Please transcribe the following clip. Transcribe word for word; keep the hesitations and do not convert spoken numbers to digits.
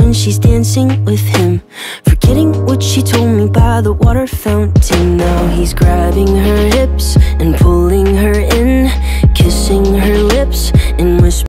when she's dancing with him, forgetting what she told me by the water fountain. Now he's grabbing her hips and pulling her in,